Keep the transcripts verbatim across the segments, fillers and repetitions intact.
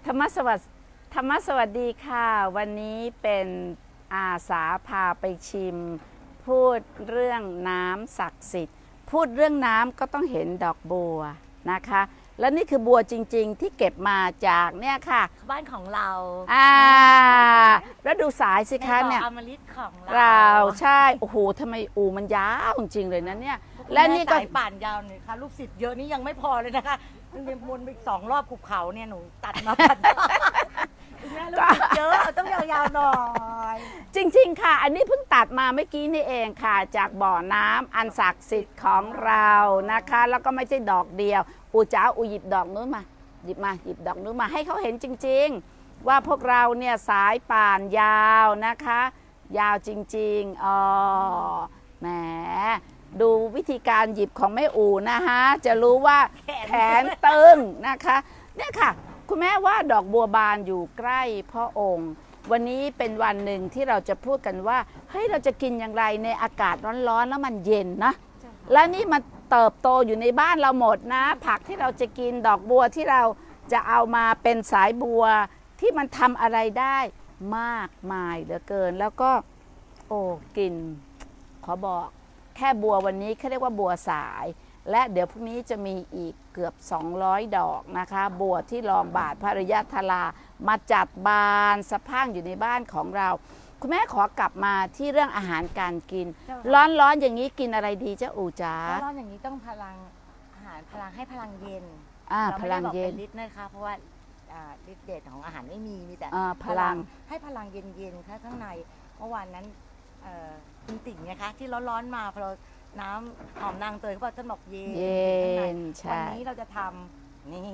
ธรรมสวัสดิ์ธรรมสวัสดีค่ะวันนี้เป็นอาสาพาไปชิมพูดเรื่องน้ำศักดิ์สิทธิ์พูดเรื่องน้ำก็ต้องเห็นดอกบัวนะคะแล้วนี่คือบัวจริงๆที่เก็บมาจากเนี่ยค่ะบ้านของเราอ่าแล้วดูสายสิคะเนี่ยอมฤตของเราใช่โอ้โหทำไมอูมันยาวจริงๆเลยนะเนี่ยและนี่ก็สายป่านยาวหน่อยค่ะลูกศิษย์เยอะนี่ยังไม่พอเลยนะคะเรียนวนไปสองรอบภูเขาเนี่ยหนูตัดมาตัดแม่ลูกศิษย์เยอะต้องยาวๆหน่อยจริงๆค่ะอันนี้เพิ่งตัดมาเมื่อกี้นี่เองค่ะจากบ่อน้ำอันศักดิ์สิทธิ์ของเรานะคะแล้วก็ไม่ใช่ดอกเดียวอูจ๋าอูหยิบดอกนู้นมาหยิบมาหยิบดอกนู้นมาให้เขาเห็นจริงๆว่าพวกเราเนี่ยสายป่านยาวนะคะยาวจริงๆอ๋อแหมดูวิธีการหยิบของแม่อูนะคะจะรู้ว่าแขนตึงนะคะเนี่ยค่ะคุณแม่ว่าดอกบัวบานอยู่ใกล้พระองค์วันนี้เป็นวันหนึ่งที่เราจะพูดกันว่าเฮ้ยเราจะกินอย่างไรในอากาศร้อนๆแล้วมันเย็นนะและนี่มันเติบโตอยู่ในบ้านเราหมดนะผักที่เราจะกินดอกบัวที่เราจะเอามาเป็นสายบัวที่มันทำอะไรได้มากมายเหลือเกินแล้วก็โอ้กลิ่นขอบอกแค่บัววันนี้เขาเรียกว่าบัวสายและเดี๋ยวพรุ่งนี้จะมีอีกเกือบสองร้อยดอกนะคะบัวที่รองบาทพระอริยธารามาจัดบานสะพรั่งอยู่ในบ้านของเราคุณแม่ขอกลับมาที่เรื่องอาหารการกินร้อนๆอย่างนี้กินอะไรดีเจ้าอู๋จ๋าร้อนอย่างนี้ต้องพลังอาหารพลังให้พลังเย็นอ่าพลังเย็นฤทธิ์นะคะเพราะว่าฤทธิ์เดชของอาหารไม่มีมีแต่พลังให้พลังเย็นๆค่ะข้างในเมื่อวานนั้นคุณติ่งไงคะที่ร้อนๆมาพอเราน้ำหอมนางเตยเขาบอกท่านบอกเย็นเย็นใช่วันนี้เราจะทำนี่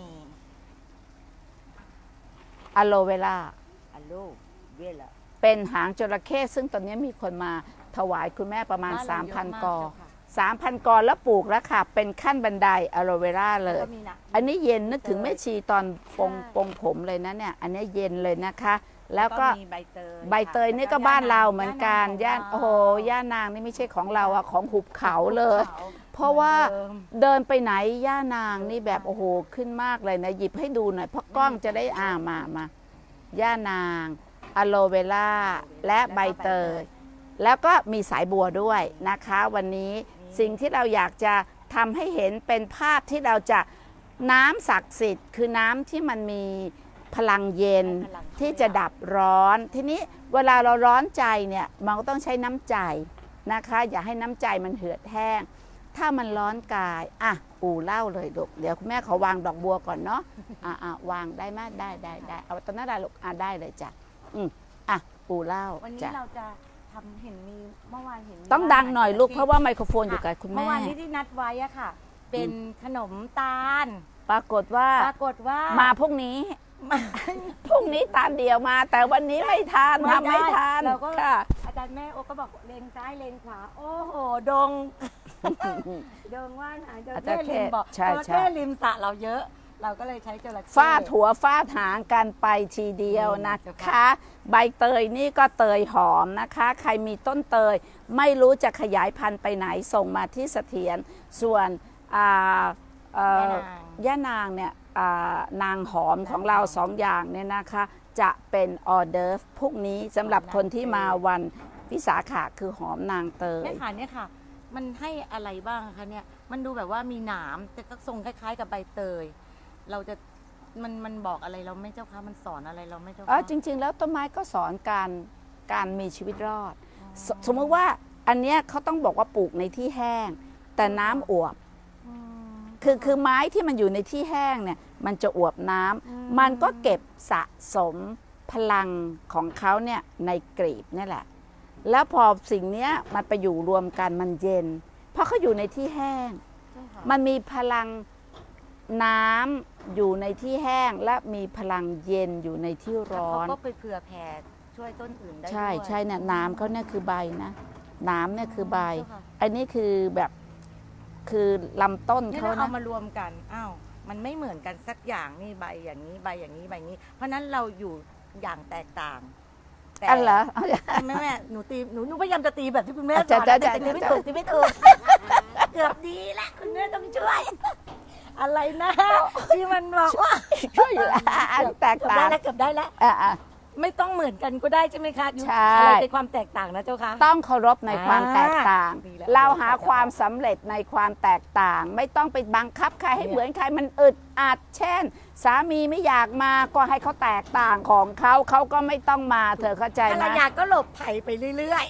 อะโลเวล่าอะโลเวล่าเป็นหางจระเข้ซึ่งตอนนี้มีคนมาถวายคุณแม่ประมาณ สามพัน กอ สามพัน กอแล้วปลูกแล้วค่ะเป็นขั้นบันไดอะโลเวล่าเลยอันนี้เย็นนึกถึงแม่ชีตอนปงปงผมเลยนะเนี่ยอันนี้เย็นเลยนะคะแล้วก็ใบเตยใบเตยนี่ก็บ้านเราเหมือนกันย่านโอ้โหย่านางนี่ไม่ใช่ของเราอะของหุบเขาเลยเพราะว่าเดินไปไหนย่านางนี่แบบโอ้โหขึ้นมากเลยนะหยิบให้ดูหน่อยเพราะกล้องจะได้อ่ามามาย่านางอะโลเวล่าและใบเตยแล้วก็มีสายบัวด้วยนะคะวันนี้สิ่งที่เราอยากจะทำให้เห็นเป็นภาพที่เราจะน้ำศักดิ์สิทธิ์คือน้ำที่มันมีพลังเย็นที่จะดับร้อนทีนี้เวลาเราร้อนใจเนี่ยมันก็ต้องใช้น้ำใจนะคะอย่าให้น้ำใจมันเหือดแห้งถ้ามันร้อนกายอ่ะอู่เล่าเลยลูกเดี๋ยวคุณแม่ขอวางดอกบัวก่อนเนาะอ่ะอ่ะวางได้ไหมได้ได้ได้เอาตอนนั้นได้ลูกอ่ะได้เลยจ้ะอืมอ่ะอู่เล่าวันนี้เราจะทำเห็นมีเมื่อวานเห็นต้องดังหน่อยลูกเพราะว่าไมโครโฟนอยู่กับคุณแม่เมื่อวานนี้ที่นัดไว้อะค่ะเป็นขนมตาลปรากฏว่าปรากฏว่ามาพวกนี้พรุ่งนี้ตาเดียวมาแต่วันนี้ไม่ทานทำไม่ทานเราก็อาจารย์แม่โอก็บอกเลนซ้ายเลนขวาโอ้โหดงดงว่าอาจารย์แม่ริมบอกจระเข้ริมสระเราเยอะเราก็เลยใช้จระเข้ฟาดหัวฟาดหางกันไปทีเดียวนะคะใบเตยนี่ก็เตยหอมนะคะใครมีต้นเตยไม่รู้จะขยายพันธุ์ไปไหนส่งมาที่เสถียรส่วนย่านางเนี่ยนางหอมของเราสองอย่างเนี่ยนะคะจะเป็นออเดิร์ฟพวกนี้สำหรับคนที่มาวันวิสาขะคือหอมนางเตยเนี่ยค่ะเนี่ยค่ะมันให้อะไรบ้างคะเนี่ยมันดูแบบว่ามีหนามแต่ก็ทรงคล้ายๆกับใบเตยเราจะมันมันบอกอะไรเราไม่เจ้าคะมันสอนอะไรเราไม่เจ้าคะอ๋อจริงๆแล้วต้นไม้ก็สอนการการมีชีวิตรอดส, สมมติว่าอันเนี้ยเขาต้องบอกว่าปลูกในที่แห้งแต่น้ำอวบคือคือไม้ที่มันอยู่ในที่แห้งเนี่ยมันจะอวบน้ำมันก็เก็บสะสมพลังของเขาเนี่ยในกลีบนี่แหละแล้วพอสิ่งนี้มันไปอยู่รวมกันมันเย็นเพราะเขาอยู่ในที่แห้งมันมีพลังน้ำอยู่ในที่แห้งและมีพลังเย็นอยู่ในที่ร้อนเขาก็ไปเผื่อแผ่ช่วยต้นอื่นได้ด้วยใช่ใช่เนี่ยน้ำเขาเนี่ยคือใบนะน้ำเนี่ยคือใบอันนี้คือแบบคือลำต้นเขาเอามารวมกันอ้าวมันไม่เหมือนกันสักอย่างนี่ใบอย่างนี้ใบอย่างนี้ใบนี้เพราะนั้นเราอยู่อย่างแตกต่างแต่อันเหรอแม่แม่หนูตีหนูหนูพยายามจะตีแบบที่คุณแม่สอนแต่ตีไม่ถูกตีไม่ถูกเกือบดีละคุณแม่ต้องช่วยอะไรนะที่มันบอกว่าช่วยอยู่อันแตกเกือบต่าได้งแล้วเกือบได้แล้วอ่ะอ่ะไม่ต้องเหมือนกันก็ได้ใช่ไหมคะใช่อะไรเป็นความแตกต่างนะเจ้าคะต้องเคารพในความแตกต่างอ่าดีแล้วเราหาความสำเร็จในความแตกต่าง ไม่ต้องไปบังคับใครให้เหมือนใครมันอึดอัดเช่น สามีไม่อยากมาก็ให้เขาแตกต่างของเขาเขาก็ไม่ต้องมาเธอเข้าใจภรไหมรยาก็หลบไผ่ไปเรื่อย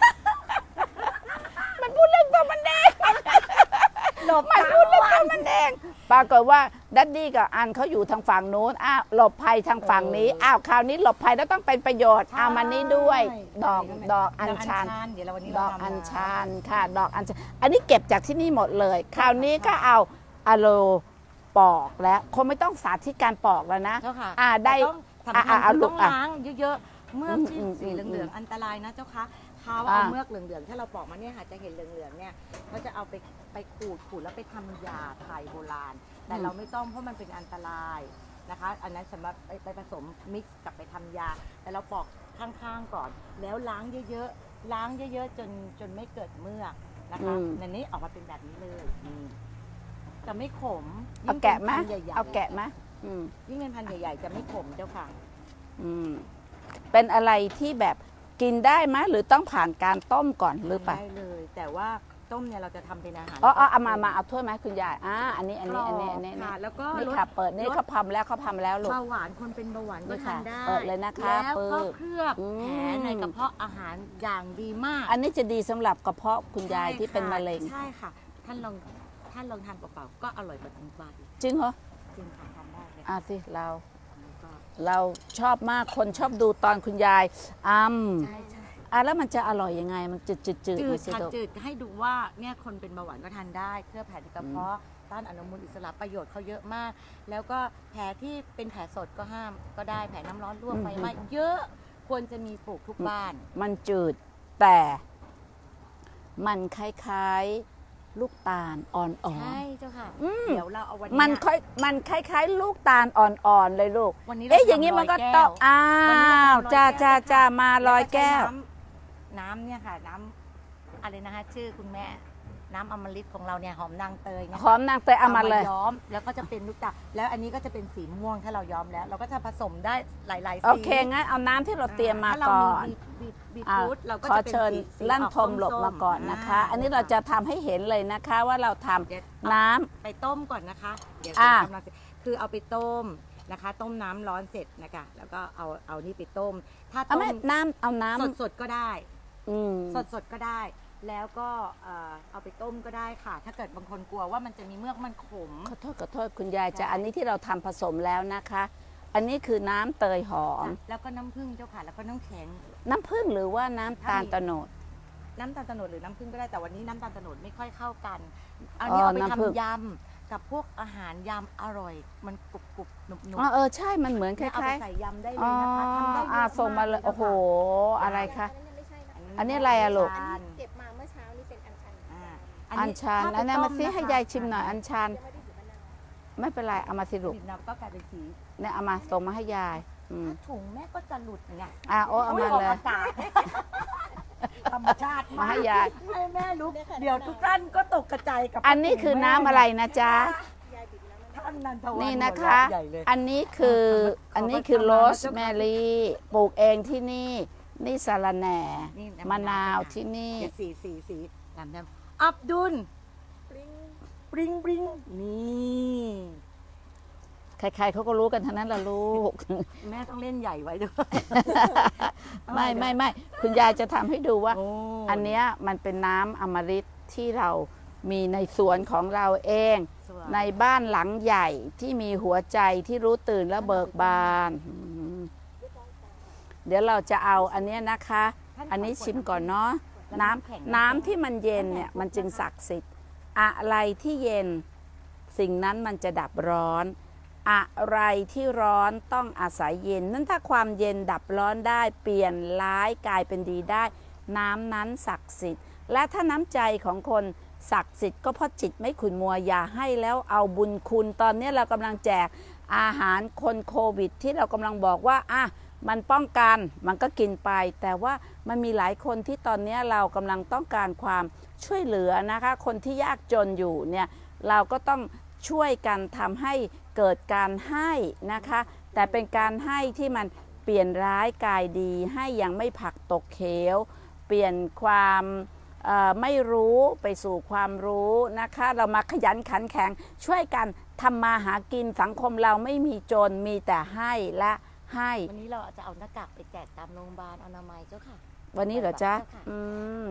มันพูดเรื่องตัวมันเองๆหลบมันทั้งพูดเรื่องวัตัวน มันเองปรากฏว่าดัดดี้กับอันเขาอยู่ทางฝั่งนู้นอ้าวหลบภัยทางฝั่งนี้อ้าวคราวนี้หลบภัยแล้วต้องเป็นประโยชน์เอามานี้ด้วย ดอกดอกอัญชันเดี๋ยวเราวันนี้ดเราอกทำอัญชันค่ะดอกอัญชันอันนี้เก็บจากที่นี่หมดเลย คราวนี้ก็เอาอะโลปอกแล้วคงไม่ต้องสาธิตการปอกแล้วนะเจ้าค่ะอ่าได้แต่ต้องสำคัญอ่าคือเอาลูต้กองอ่ะล้างเยอะๆเมือกที่อืมสีอืมเหลืองๆอันตรายนะเจ้าคะเขาอ่าเอาเมือกเหลืองๆถ้าเราปอกมาเนี่ยค่ะจะเห็นเหลืองๆเนี่ยเขาจะเอาไปไปขูดขูดแล้วไปทำยาไทยโบราณ แต่เราไม่ต้องเพราะมันเป็นอันตรายนะคะ อันนั้นสำหรับไปไปผสมมิกซ์กับไปทำยา แต่เราปอกข้างๆก่อน แล้วล้างเยอะๆล้างเยอะๆจนจนไม่เกิดเมือกนะคะอืมในนี้ออกมาเป็นแบบนี้เลยนี่จะไม่ขมเอาแกะไหมยิ่งเป็นพันธุ์ใหญ่ๆเอาแกะไหมอืมยิ่งเป็นพันธุ์ใหญ่ๆจะไม่ขมเจ้าค่ะอืมเป็นอะไรที่แบบกินได้ไหมหรือต้องผ่านการต้มก่อนหรือเปล่าได้เลย แต่ว่าต้มเนี่ยเราจะทำเป็นอาหารอ๋ออ๋อเอามามาเอาถ้วยไหมคุณยายอ่าอันนี้อันนี้อันนี้อันนี้ค่ะแล้วก็นี่ลดค่ะเปิดนี่ลดเขาพำแล้วเขาพำแล้วลูกเบาหวานคนเป็นเบาหวานก็นี่ทาค่ะนได้เปิดเลยนะคะแล้วก็ปึ๊บเคลือบอืมแผลในกระเพาะอาหารอย่างดีมากอันนี้จะดีสำหรับกระเพาะคุณยายที่เป็นมะเร็งใช่ค่ะ ท่านลองท่านลองทานเปล่าๆก็อร่อยกว่าทั้งใบจริงเหรอจริงค่ะทานได้เลยอ่ะสิเราแล้วก็เราชอบมากคนชอบดูตอนคุณยายอ้ำใช่ใช่อ่ะแล้วมันจะอร่อยยังไงมันจืดจืดจืดจืไหมดสิค่ะลูกจืดให้ดูว่าเนี่ยคนเป็นเบาหวานก็ทานได้เคลือบแผลในกระเพาะต้านอนุมูลอิสระประโยชน์เขาเยอะมาก แล้วก็แผลที่เป็นแผลสดก็ห้ามก็ได้แผลน้ำร้อนลวกไฟไหม้เยอะควรจะมีปลูกทุกบ้านมันจืดแต่มันคล้ายๆลูกตาลอ่อนใช่เจ้าค่ะอืมเดี๋ยวเราเอาวันๆนี้มันค่อยมันคล้ายๆ ลูกตาลอ่อนๆเลยลูกวันนี้รเอ๊ะอย่างนี้ทำมันก็ร้แวต้องอ้าวันนี้เราวทำร้อยจ้าแก้วจ้านะคะจ้ามาลอยแก้วล้ก็ใช้น้ำน้ำเนี่ยค่ะน้ำอะไรนะคะชื่อคุณแม่ น้ำอมฤตของเราเนี่ยหอมนางเตยนะคะหอมนางเตยเอามาเลยย้อมแล้วก็จะเป็นลูกตาลแล้วอันนี้ก็จะเป็นสีม่วงถ้าเราย้อมแล้ว เราก็จะผสมได้หลายๆสีโอเคงั้นเอาน้ำที่เราเตรียมมาถ้เราก่อนบีบบีบอ่ะฟูดเราก็ขอจะเป็นเชิญสีสีลั่นออกทมหลบส้ๆมาก่อนนะคะาอันนี้เราจะทำให้เห็นเลยนะคะว่าเราทำเดี๋ยวน้ำไปต้มก่อนนะคะ เดี๋ยวอ่ะกำลังจะคือเอาไปต้มนะคะ ต้มน้ำร้อนเสร็จนะคะ แล้วก็เอาเอานี่ไปต้ม ถ้าเอาต้มไม่น้ำเอาน้ำสดสดๆก็ได้อืมสดสดๆก็ได้ แล้วก็เอ่อเอาไปต้มก็ได้ค่ะ ถ้าเกิดบางคนกลัวว่ามันจะมีเมือกมันขมขอโทษขอโทษคุณยายจะใช่อันนี้ที่เราทำผสมแล้วนะคะ อันนี้คือน้ำเตยหอมจ้ะแล้วก็น้ำผึ้งเจ้าค่ะ แล้วก็น้ำแข็งน้ำผึ้งหรือว่าน้ำตาลถ้ามีโตโนดน้ำตาลโตนดหรือน้ำผึ้งก็ได้ แต่วันนี้น้ำตาลโตนดไม่ค่อยเข้ากันเอาอ๋อนี้เอาไปน้ำผึ้งทำยำกับพวกอาหารยำอร่อย มันกรุบกรุบๆหนุบหนุบอ๋อเออใช่มันเหมือนคเอาไปล้ายใส่ยำได้ๆเลอ๋อยนะคะทำได้เยอ่าอะส่งมาเลยกโอ้โหอะไรคะ อันนี้ม่อะไรอะลูกทานเก็บมาเมื่อเช้านี่เป็นอัญชันอ่าอัญชันถ้าอันนี้ไปมาต้ซิให้นะคะยายชิมหน่อยอัญชันยังไม่ได้สีมะนาวไม่เป็นไรเอามาสิลูกบีบน้ำก็กลายเป็นสีเนี่ยเอามาส่งมาให้ยายอืมถ้าถุงแม่ก็จะหลุดไงอ่าโอ้เอามาเลยอากาศธรรมชาติมาให้ยายให้แม่รู้เดี๋ยวทุกท่านก็ตกกระจายกับอันนี้คือน้ำอะไรนะจ๊ะยายบีบไปแล้วมะนาวท่านนันทวันนี่นะคะใหญ่เลยอันนี้คือขออันนี้คือขอโรประสทานแมรี่ปลูกเองที่นี่ นี่สาระแหน่นี่น้ำมะนาวมะนาวที่นี่เดี๋ยวสีสีสีน้ำน้ำอับดุลปริ้งปริงปริงนี่ใครๆเขาก็รู้กันทั้งนั้นละลูกแม่ต้องเล่นใหญ่ไว้ด้วยไม่ไม่ไม่คุณยายจะทำให้ดูว่าโอ้อันเนี้ยมันเป็นน้ำอมฤตที่เรามีในสวนของเราเองสวยในบ้านหลังใหญ่ที่มีหัวใจที่รู้ตื่นและเบิกบานอืมเดี๋ยวเราจะเอาอันเนี้ยนะคะ อันนี้ชิมก่อนเนาะน้ำน้ำที่มันเย็นเนี่ยมันจึงศักดิ์สิทธิ์อะไรที่เย็นสิ่งนั้นมันจะดับร้อน อะไรที่ร้อนต้องอาศัยเย็นนั้นถ้าความเย็นดับร้อนได้เปลี่ยนร้ายกลายเป็นดีได้ น้ำนั้นศักดิ์สิทธิ์และถ้าน้ำใจของคนศักดิ์สิทธิ์ก็เพราะจิตไม่ขุ่นมัวอย่าให้แล้วเอาบุญคุณตอนนี้เรากำลังแจกอาหารคนโควิดที่เรากำลังบอกว่าอ่ะมันป้องกันมันก็กินไป แต่ว่ามันมีหลายคนที่ตอนนี้เรากำลังต้องการความช่วยเหลือนะคะคนที่ยากจนอยู่เนี่ยเราก็ต้องช่วยกันทำให้เกิดการให้นะคะแต่เป็นการให้ที่มันเปลี่ยนร้ายกลายดีให้ยังไม่ผลักตกเขวเปลี่ยนความไม่รู้ไปสู่ความรู้นะคะเรามาขยันขันแข็งช่วยกันทำมาหากินสังคมเราไม่มีจนมีแต่ให้และให้วันนี้เราจะเอาหน้ากากไปแจกตามโรงพยาบาลอนามัยเจ้าค่ะวันนี้เหรอจ๊ะอืม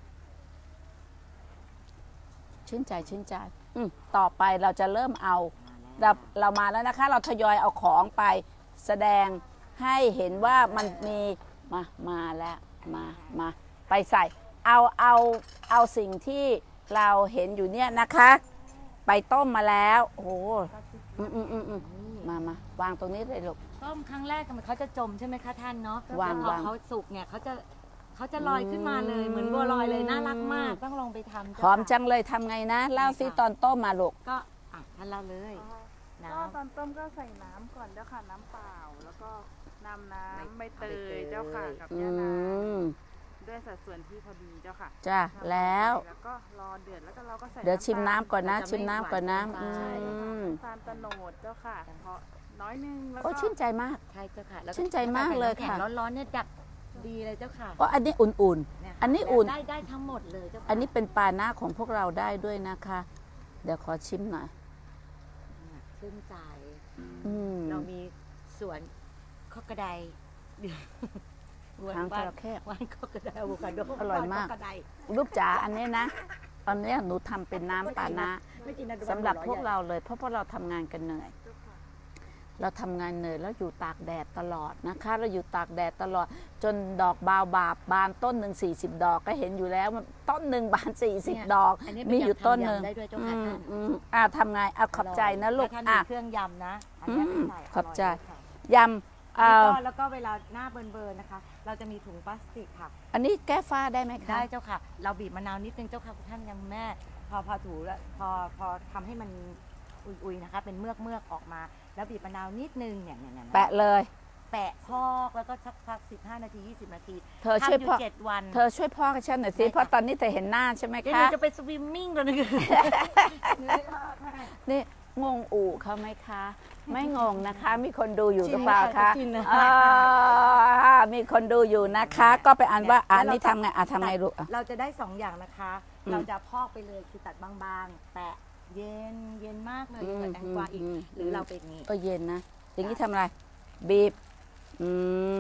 ชื่นใจชื่นใจอืมต่อไปเราจะเริ่มเอาเราเรามาแล้วนะคะเราทยอยเอาของไปแสดงให้เห็นว่ามันมีมามาแล้วมามาไปใส่เอาเอาเอาสิ่งที่เราเห็นอยู่เนี่ยนะคะไปต้มมาแล้วโอ้อืมอืมอืมอืมมามาวางตรงนี้เลยลูกต้มครั้งแรกมันเขาจะจมใช่ไหมคะท่านเนาะวางพอเขาสุกเนี่ยเขาจะเขาจะลอยขึ้นมาเลยเหมือนบัวลอยเลยน่ารักมากต้องลองไปทำหอมจังเลยทำไงนะเล่าซิตอนต้มมาลูกก็อ่ะท่านเล่าเลยก็ตอนต้มก็ใส่น้ำก่อนเจ้าค่ะน้ำเปล่าแล้วก็นำน้ำใบเตยเจ้าค่ะกับยานางด้วยสัดส่วนที่พอดีเจ้าค่ะจ้ะแล้วแล้วก็รอเดือดแล้วก็เราก็ใส่เดี๋ยวชิมน้ำก่อนนะชิมน้ำก่อนนะอืมตาลตะโนดเจ้าค่ะเพราะน้อยนึงแล้วก็โอ้ชื่นใจมากใช่เจ้าค่ะชื่นใจมากเลยค่ะร้อนๆเนี่ยดับดีเลยเจ้าค่ะอ๋ออันนี้อุ่นๆอันนี้อุ่นได้ได้ทั้งหมดเลยเจ้าค่ะอันนี้เป็นปลาหน้าของพวกเราได้ด้วยนะคะเดี๋ยวขอชิมหน่อยชื่นใจเรามีสวนข้อกระไดทางจระเข้วานข้อกระไดอะโวคาโดอร่อยมากลูกจ๋าอันนี้นะตอนนี้หนูทำเป็นน้ำปลาหน้าสำหรับพวกเราเลยเพราะพวกเราทำงานกันเหนื่อยเราทำงานเหนื่อยแล้วอยู่ตากแดดตลอดนะคะเราอยู่ตากแดดตลอดจนดอกบาวบาบบานต้นหนึ่งสี่สิบดอกก็เห็นอยู่แล้วต้นหนึ่งบานสี่สิบดอกมีอยู่ต้นหนึ่งอ่าทำไงเอาขอบใจนะลูกอ่ะเครื่องยำนะขอบใจยำแล้วก็เวลาหน้าเบิร์นๆนะคะเราจะมีถุงพลาสติกค่ะอันนี้แก้ฝ้าได้ไหมคะได้เจ้าค่ะเราบีบมะนาวนิดนึงเจ้าค่ะท่านยังแม่พอพอถูแล้วพอพอทำให้มันอุยๆนะคะเป็นเมือกเมือกออกมาแล้วบีบมะนาวนิดนึงเนี่ยเนี่ยแปะเลยแปะพอกแล้วก็สักพักสิบห้านาทียี่สิบนาทีเธอช่วยพ่อเจ็ดวันเธอช่วยพ่อกับฉันหน่อยสิเพราะตอนนี้เธอเห็นหน้าใช่ไหมคะจะไปสวิมมิ่งแล้วนี่นี่งงอู่เขาไหมคะไม่งงนะคะมีคนดูอยู่หรือเปล่าคะมีคนดูอยู่นะคะก็ไปอ่านว่าอันนี้ทำไงอ่ะทำไงลูกเราจะได้สองอย่างนะคะเราจะพอกไปเลยคือตัดบางๆแปะเย็นเย็นมากเลยเหมือนแตงกวาอีกหรือเราเป็นนี้ก็เย็นนะอย่างนี้ทำอะไรบีบอืม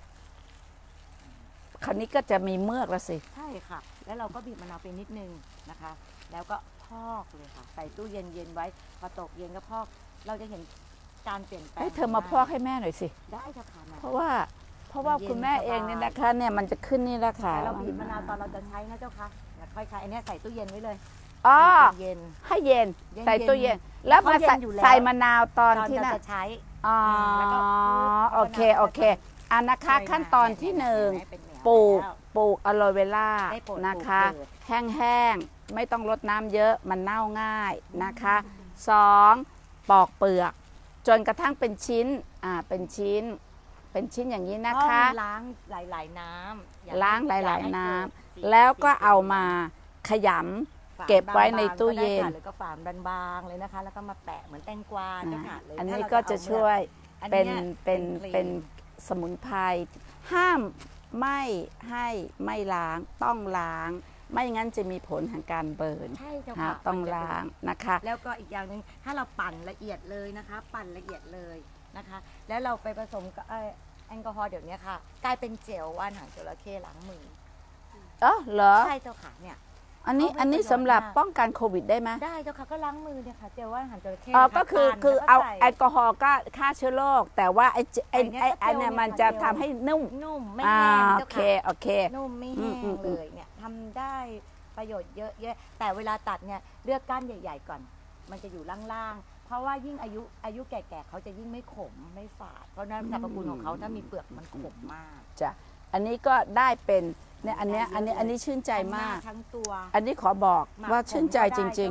คราวนี้ก็จะมีเมือกแล้วสิใช่ค่ะแล้วเราก็บีบมะนาวไปนิดนึงนะคะแล้วก็พอกเลยค่ะใส่ตู้เย็นเย็นไว้พอตกเย็นก็พอกเราจะเห็นการเปลี่ยนแปลงให้เธอมาพอกให้แม่หน่อยสิได้ค่ะเพราะว่าเพราะว่าคุณแม่เองเนี่ยนะคะเนี่ยมันจะขึ้นนี่แหละค่ะเราบีบมะนาวตอนเราจะใช้นะเจ้าค่ะอย่าค่อยๆอันนี้ใส่ตู้เย็นไว้เลยอ๋อให้เย็นใส่ตู้เย็นแล้วมาใส่มะนาวตอนที่น่ะจะใช้อ๋อโอเคโอเคอันนะคะขั้นตอนที่หนึ่งปลูกปลูกอะโลเวล่านะคะแห้งๆไม่ต้องรดน้ำเยอะมันเน่าง่ายนะคะสองปอกเปลือกจนกระทั่งเป็นชิ้นอ่าเป็นชิ้นเป็นชิ้นอย่างนี้นะคะล้างหลายๆน้ำล้างหลายๆน้ำแล้วก็เอามาขยำเก็บไว้ในตู้เย็นหรือก็ฝานบางๆเลยนะคะแล้วก็มาแปะเหมือนแตงกวาเจ้าค่ะเลยอันนี้ก็จะช่วยเป็นเป็นเป็นสมุนไพรห้ามไม่ให้ไม่ล้างต้องล้างไม่งั้นจะมีผลทางการเบิร์นใช่เจ้าค่ะต้องล้างนะคะแล้วก็อีกอย่างหนึ่งถ้าเราปั่นละเอียดเลยนะคะปั่นละเอียดเลยนะคะแล้วเราไปผสมกับแอลกอฮอล์เดี๋ยวนี้ค่ะกลายเป็นเจลว่านหางจระเข้ล้างมือเออเหรอใช่เจ้าค่ะเนี่ยอันนี้อันนี้สำหรับป้องกันโควิดได้ไหมได้เจ้าค่ะก็ล้างมือเนี่ยค่ะเจลว่านหางจระเข้อ๋อก็คือคือเอาแอลกอฮอล์ก็ฆ่าเชื้อโรคแต่ว่าไอ้ไอ้ไอ้ไอ้เนี่ยมันจะทำให้นุ่มนุ่มไม่แห้งโอเคโอเคนุ่มไม่แห้งเลยเนี่ยทำได้ประโยชน์เยอะแยะแต่เวลาตัดเนี่ยเลือกก้านใหญ่ๆก่อนมันจะอยู่ล่างๆเพราะว่ายิ่งอายุอายุแก่ๆเขาจะยิ่งไม่ขมไม่ฝาดเพราะนั้นสรรพคุณของเขาถ้ามีเปลือกมันขมมากจ้ะอันนี้ก็ได้เป็นเนี่ยอันนี้อันนี้อันนี้ชื่นใจมากทั้งตัวอันนี้ขอบอกว่าชื่นใจจริง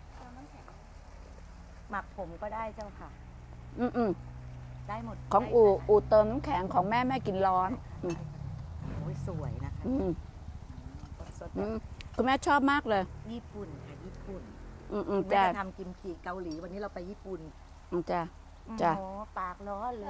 ๆหมักผมก็ได้เจ้าค่ะอืมอืมได้หมดของอู่อู่เติมน้ำแข็งของแม่แม่กินร้อนโอ้ยสวยนะคะคุณแม่ชอบมากเลยญี่ปุ่นค่ะญี่ปุ่นอืมอืมแม่จ้าจะทำกิมจิเกาหลีวันนี้เราไปญี่ปุ่นอืมจ้า จ้ะโอ้โหปากร้อนเลย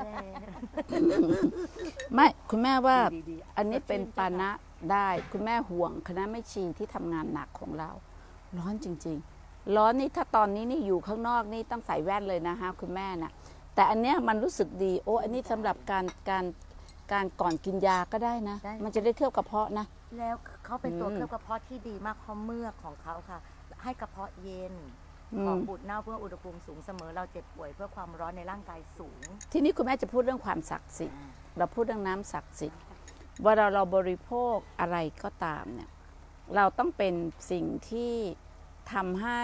ไม่คุณแม่ว่าดีๆอันนี้เป็นสดชื่ปานะได้คุณแม่ห่วงคณะแม่ชีที่ทำงานหนักของเรา ร้อนจริง ๆ ร้อนนี่ถ้าตอนนี้นี่อยู่ข้างนอกนี่ต้องใส่แว่นเลยนะฮะคุณแม่นะแต่อันเนี้ยมันรู้สึกดีโอ้อันนี้สำหรับการการการก่อนกินยาก็ได้นะ มันจะได้เที่ยวกระเพาะนะแล้วเขาเป็นตัวอืมเคลือบกระเพาะที่ดีมากเพราะเมือกของเขาค่ะ ให้กระเพาะเย็นอืมของบูดเน่าเพื่ออุณหภูมิสูงเสมอเราเจ็บป่วยเพื่อความร้อนในร่างกายสูงทีนี้คุณแม่จะพูดเรื่องความศักดิ์สิทธิ์เราพูดเรื่องน้ำศักดิ์สิทธิ์ว่าเราเราบริโภคอะไรก็ตามเนี่ยเราต้องเป็นสิ่งที่ทำให้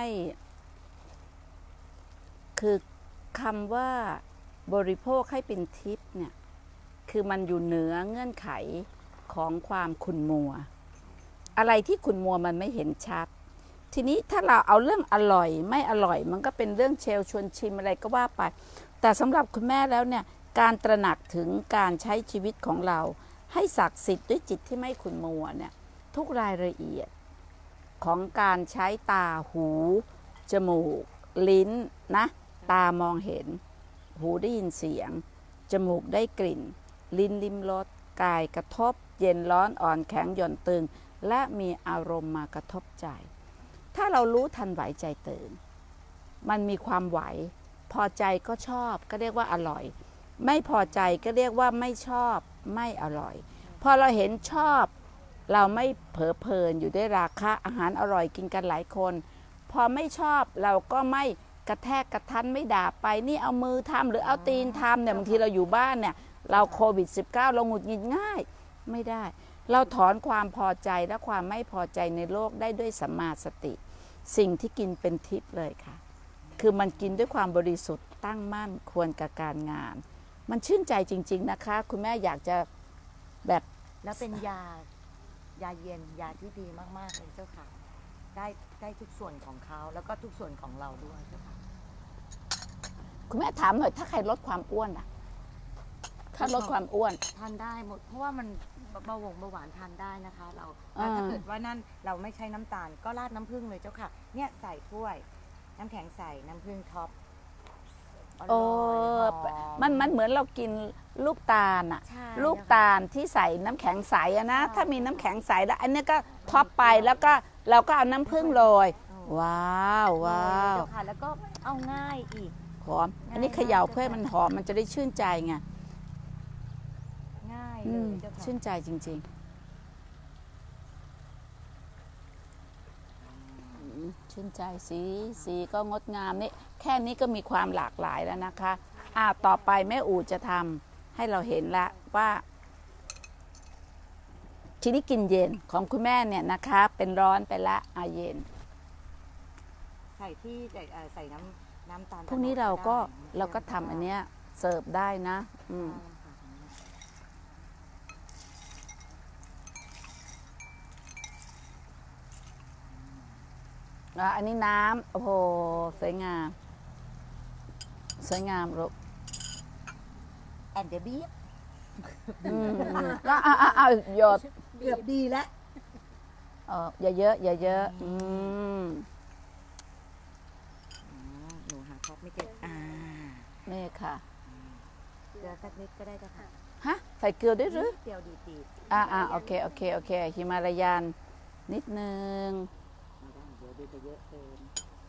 คือคำว่าบริโภคให้เป็นทิพย์เนี่ยคือมันอยู่เหนือเงื่อนไขของความขุ่นมัว อะไรที่ขุ่นมัวมันไม่เห็นชัด ทีนี้ถ้าเราเอาเรื่องอร่อยไม่อร่อย มันก็เป็นเรื่องเชลชวนชิมอะไรก็ว่าไป แต่สำหรับคุณแม่แล้วเนี่ยการตระหนักถึงการใช้ชีวิตของเรา ให้ศักดิ์สิทธิ์ด้วยจิตที่ไม่ขุ่นมัวเนี่ยทุกรายละเอียดของการใช้ตาหูจมูก ลิ้นนะตามองเห็น หูได้ยินเสียง จมูกได้กลิ่น ลิ้นลิ้มรสกายกระทบ เย็นร้อนอ่อนแข็งหย่อนตึง และมีอารมณ์มากระทบใจ ถ้าเรารู้ทันไหวใจตื่น มันมีความไหว พอใจก็ชอบก็เรียกว่าอร่อย ไม่พอใจก็เรียกว่าไม่ชอบไม่อร่อย พอเราเห็นชอบเราไม่เผลอเพลินอยู่ด้วยราคะอาหารอร่อยกินกันหลายคน พอไม่ชอบเราก็ไม่กระแทกกระทันไม่ด่าไปนี่เอามือทำหรือเอาตีนทำเนี่ยบางทีเราอยู่บ้านเนี่ยเราโควิด สิบเก้า เราหงุดหงิดง่ายไม่ได้ เราถอนความพอใจและความไม่พอใจในโลกได้ด้วยสัมมาสติ สิ่งที่กินเป็นทิพย์เลยค่ะ คือมันกินด้วยความบริสุทธิ์ตั้งมั่นควรกับการงาน มันชื่นใจจริงๆนะคะคุณแม่อยากจะแบบแล้วเป็นยา ยาเย็นยาที่ดีมากๆเลยเจ้าค่ะ ได้ได้ทุกส่วนของเขาแล้วก็ทุกส่วนของเราด้วยเจ้าค่ะคุณแม่ถามหน่อยถ้าใครลดความอ้วนอะถ้าลดความอ้วนทานได้หมด เพราะว่ามันเบาหวงเบาหวานทานได้นะคะ เราอ่าถ้าเกิดว่านั่นเราไม่ใช้น้ำตาลก็ราดน้ำผึ้งเลยเจ้าค่ะ เนี่ยใส่ถ้วย น้ำแข็งใส่น้ำผึ้งท็อปอโอ้ร่อยหอมันมันเหมือนเรากินลูกตาลอะใช่ลูกตาลที่ใส่น้ำแข็งใสอะนะ ถ้ามีน้ำแข็งใสแล้ว อันนี้ก็ท็อปไปแล้วก็เราก็เอาน้ำผึ้งโรยว้าวว้าวเจ้าค่ะ แล้วก็เอาง่ายอีกหอม อันนี้เขย่าเพื่อให้มันหอมมันจะได้ชื่นใจไงง่ายอืเลมยเจ้าค่ะชื่นใจจริงๆอืมชื่นใจสีสีก็งดงามนี่แค่นี้ก็มีความหลากหลายแล้วนะคะอ่าต่อไปแม่อูจะทำให้เราเห็นละว่า ทีนี้กินเย็นของคุณแม่เนี่ยนะคะ เป็นร้อนไปละอาเย็นใส่ที่ใส่เอ่อใส่น้ำน้ำตาลพรุ่งนี้เราก็ได้เราก็ทำอันเนี้ยเสิร์ฟได้นะอืม อ่ะอันนี้น้ำโอ้โหสวยงาม สวยงามลูกแอนเดอร์บีฟอืมก็อ่ะอ่ะอ่ะหยดเกือบดีแล้วเอออย่าเยอะอย่าเยอะ อืมหนูหาท็อปไม่เจออ่านี่ค่ะเกลือสักนิดก็ได้เจ้าค่ะฮะ ใส่เกลือด้วยหรือเดียวดีตีอ่าอ่าโอเค โอเค โอเคฮิมาลายันนิดนึงไม่ได้เดี๋ยวดูจะเยอะเกิน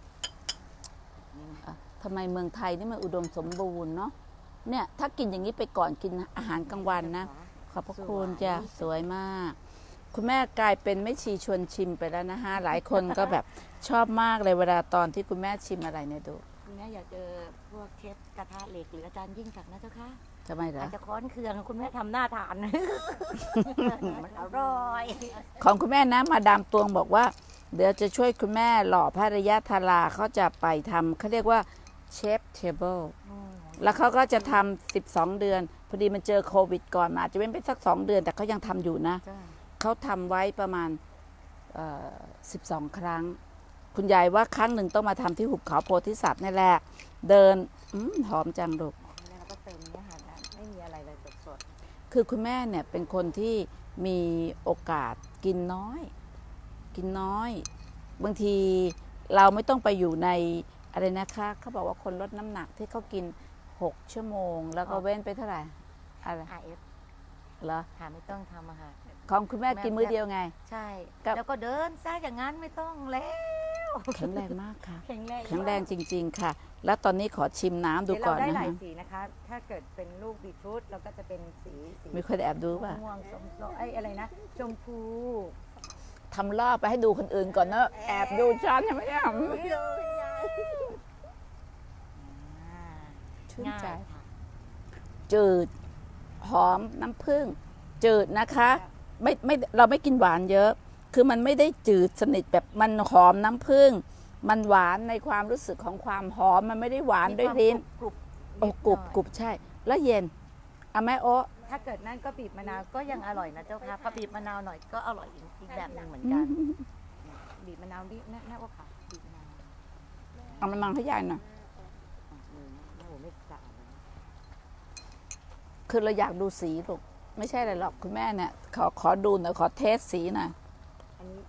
อ่ะทำไมเมืองไทยนี่มันอุดมสมบูรณ์เนาะเนี่ยถ้ากินอย่างนี้ไปก่อนกินอาหารกลางวันนะ ขอบพระคุณจ้ะสวยมาก คุณแม่กลายเป็นไม่ชีชวนชิมไปแล้วนะฮะ หลายคนก็แบบชอบมากเลยเวลาตอนที่คุณแม่ชิมอะไรเนี่ยดูคุณแม่อยากเจอพวกเชฟกระทะเหล็กหรืออาจารย์ยิ่งศักดิ์นะเจ้าค่ะทำไมเหรออาจจะค้อนเคืองคุณแม่ทำหน้าทาน มันอร่อยของคุณแม่นะมาดามตวงบอกว่า เดี๋ยวจะช่วยคุณแม่หล่อพระระยะทาราเขาจะไปทำเขาเรียกว่าเชฟเทเบิลแล้วเขาก็จะทำสิบสองเดือน พอดีมันเจอโควิดก่อนมาอาจจะเว้นไปสักสองเดือน แต่เขายังทำอยู่นะ เขาทำไว้ประมาณสิบสองครั้ง คุณยายว่าครั้งหนึ่งต้องมาทำที่หุบเขาโพธิสัตว์นี่แหละ เดินอมหอมจังลูกแล้วก็เป็นเนี่ยค่ะไม่มีอะไรเลยสดคือคุณแม่เนี่ยเป็นคนที่มีโอกาสกินน้อย กินน้อย บางทีเราไม่ต้องไปอยู่ในอะไรนะคะเขาบอกว่าคนลดน้ำหนักที่เขากินหกชั่วโมง แล้วก็เว้นไปเท่าไหร่อะไรอาร์ เอฟเหรอค่ะไม่ต้องทำอาหารของคุณแม่กินมื้อเดียวไงใช่ก็แล้วก็เดินซะอย่างนั้นไม่ต้องแล้วแข็งแรงมากค่ะแข็งแรงแข็งแรงจริง ๆ ค่ะ แล้วตอนนี้ขอชิมน้ำดูเดี๋ยวก่เราอนได้นะหลายคะสีนะคะ ถ้าเกิดเป็นลูกบีทรูทเราก็จะเป็นสีสีมีคนแอบดูป่ะม่วงส้มส้มไอ้อะไรนะชมพูทำรอบไปให้ดูคนอื่นก่อนเนอะแอบดูฉันใช่ไหมเนี่ยอ่าชื่นใจง่ายค่ะจืดหอมน้ำผึ้งจืดนะคะไม่ไม่เราไม่กินหวานเยอะ คือมันไม่ได้จืดสนิทแบบมันหอมน้ำผึ้งมันหวานในความรู้สึกของความหอมมันไม่ได้หวานด้วยลิ้นกรุบโอ้กรุบกรุบใช่ แล้วเย็นเอาแม่โอ้ถ้าเกิดนั่นก็บีบมะนาวก็ยังอร่อยนะเจ้าค่ะพอบีบมะนาวหน่อยก็อร่อยอีกแบบหนึ่งเหมือนกันบีบมะนาวดิแน่แน่ว่าค่ะบีบมะนาวเอามันมังให้ใหญ่หน่อยอ่ะมือนะโอ้โหไม่สะอาดเลยคือเราอยากดูสีลูกไม่ใช่อะไรหรอกคุณแม่เนี่ยขอขอดูหน่อยขอเทสสีหน่อยอันนี้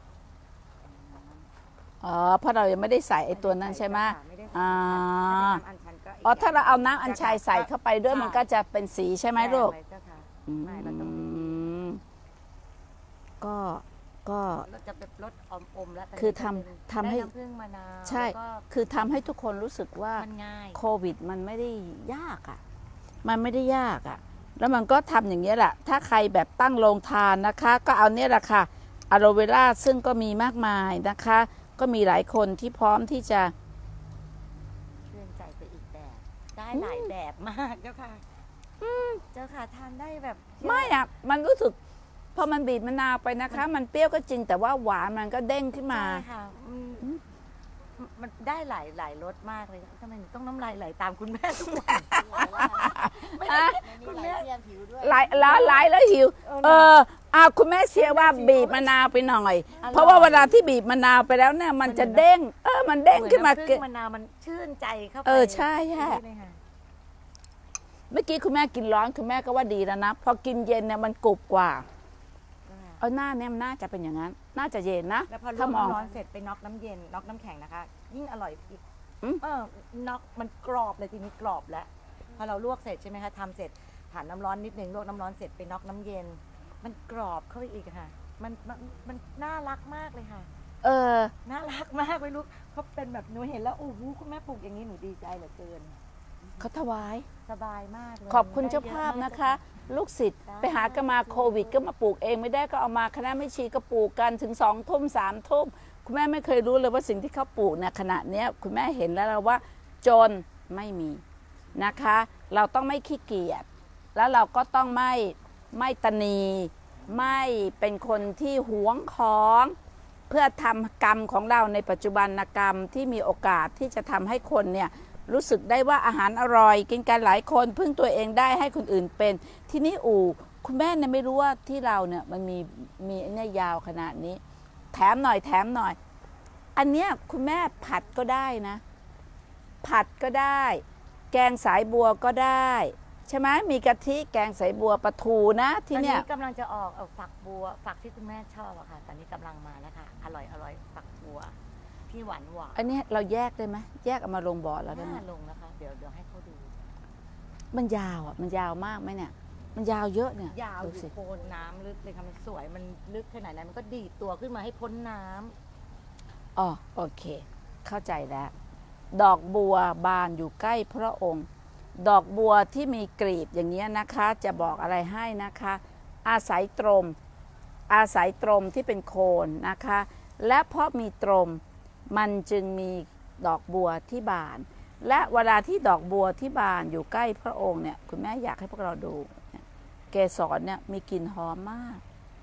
อ๋อเพราะเรายังไม่ได้ใส่ไอ้ตัวนั้นใช่ไหมไม่ได้ใส่อ่าถ้าเป็นน้ำอัญชันก็กอ๋อถ้าเราเอาน้ำอัญชัยใส่ก็เข้าไปด้วยมันก็จะเป็นสีใช่ไหมลูกแยไว้เจ้าค่ะอืไม่เราต้องมก็ก็เราจะเป็นรสอมๆแล้วแต่คือนี่ทำจะเป็นทำให้ได้น้ำผึ้งมะนาวใช่แล้วก็คือทำให้ทุกคนรู้สึกว่ามันง่ายโควิดมันไม่ได้ยากอ่ะ มันไม่ได้ยากอ่ะ แล้วมันก็ทำอย่างนี้ยแหละ ถ้าใครแบบตั้งโรงทานนะคะ ก็เอาเนี่ยแหละค่ะอะโลเวราซึ่งก็มีมากมายนะคะ ก็มีหลายคนที่พร้อมที่จะชื่นใจไปอีกแบบ ได้หลายแบบมากเจ้าค่ะเจ้าค่ะทานได้แบบไม่อ่ะ มันรู้สึกพอมันบีบมะนาวไปนะคะ มันเปรี้ยวก็จริงแต่ว่าหวานมันก็เด้งขึ้นมาใช่ค่ะอืมมันได้หลายหลายรสมากเลยทำไมหนูต้องน้ำลายไหลตามคุณแม่ทุกวันไม่ได้คุณแม่หลายแล้วหลายแล้วหิว เอออ่าคุณแม่เชียร์ว่าบีบมะนาวไปหน่อย เพราะว่าเวลาที่บีบมะนาวไปแล้วเนี่ย มันจะเด้ง เออ มันเด้งขึ้นมาเหมือนน้ำผึ้งมะนาวมันชื่นใจเข้าไปเออใช่ใช่เลยค่ะเมื่อกี้คุณแม่กินร้อนคุณแม่ก็ว่าดีแล้วนะ พอกินเย็นเนี่ยมันกรุบกว่า เอาหน้าเนี่ยมันน่าจะเป็นอย่างนั้น น่าจะเย็นนะแล้วพอลถ้าวกมองน้ำร้อนเสร็จไปน็อกน้ำเย็นน็อกน้ำแข็งนะคะ ยิ่งอร่อยอีกอืมเออน็อกมันกรอบเลยทีนี้กรอบแล้วพอเราลวกเสร็จใช่ไหมคะทำเสร็จผ่านน้ำร้อนนิดนึงลวกน้ำร้อนเสร็จไปน็อกน้ำเย็น มันกรอบเข้าไปอีกค่ะ มันมันมันน่ารักมากเลยค่ะเออน่ารักมากไม่รู้เขาเป็นแบบหนูเห็นแล้วโอ้โหคุณแม่ปลูกอย่างนี้หนูดีใจเหลือเกินเขาถวายสบายมากเลยขอบคุณเจ้าภาพนะคะ ลูกศิษย์ไปหากันมาโควิดก็มาปลูกเองไม่ได้ก็เอามาคณะไม่ชีก็ปลูกกันถึงสองทุ่มสามทุ่มคุณแม่ไม่เคยรู้เลยว่าสิ่งที่เขาปลูกเนี่ยขณะเนี้ยคุณแม่เห็นแล้วว่าจนไม่มีนะคะ เราต้องไม่ขี้เกียจแล้วเราก็ต้องไม่ไม่ตนีไม่เป็นคนที่หวงของเพื่อทำกรรมของเราในปัจจุบันกรรมที่มีโอกาสที่จะทำให้คนเนี่ยรู้สึกได้ว่าอาหารอร่อยกินกันหลายคนพึ่งตัวเองได้ให้คนอื่นเป็นที่นี่อู่คุณแม่เนี่ยไม่รู้ว่าที่เราเนี่ยมันมีมีเนี่ยยาวขนาดนี้แถมหน่อยแถมหน่อยอันเนี้ยคุณแม่ผัดก็ได้นะผัดก็ได้แกงสายบัวก็ได้ใช่ไหมมีกะทิแกงสายบัวปลาทูนะตที่อนเนี่นี้ยกำลังจะออกเอาฝักบัวฝักที่คุณแม่ชอบอะค่ะตอนนี้กำลังมาแล้วค่ะอร่อยอร่อยฝักบัวที่หวานหวานอันนี้เราแยกได้ไหมแยกเอามาลงบ่อแล้วได้ไหมน่าลงนะคะเดี๋ยวเดี๋ยวให้เขาดูมันยาวอ่ะมันยาวมากไหมเนี่ยมันยาวเยอะเนี่ยยาวอดูยู่สิโคนน้ำลึกเลยค่ะมันสวยมันลึกขนาดไหนมันก็ดีดตัวขึ้นมาให้พ้นน้ำอ๋อโอเค เข้าใจแล้ว ดอกบัวบานอยู่ใกล้พระองค์ ดอกบัวที่มีกลีบอย่างเงี้ยนะคะ จะบอกอะไรให้นะคะ อาศัยตรม อาศัยตรมที่เป็นโคนนะคะ และเพราะมีตรมมันจึงมีดอกบัวที่บาน และเวลาที่ดอกบัวที่บานอยู่ใกล้พระองค์เนี่ยคุณแม่อยากให้พวกเราดูเนี่ยเกสรเนี่ยมีกลิ่นหอมมาก